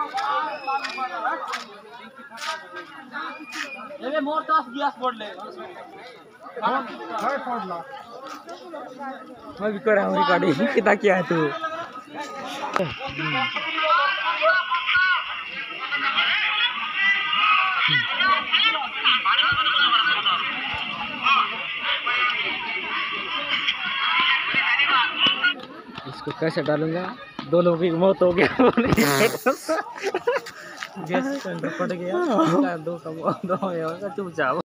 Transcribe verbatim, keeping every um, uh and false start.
ये मोर तास गैस पडले काय पडला मग करा रिकॉर्डिंग किता किया तू इसको कैसे डालूंगा? दो लोगों की मौत हो गया गैस सिलेंडर फट गया दो का दो चुपचाप।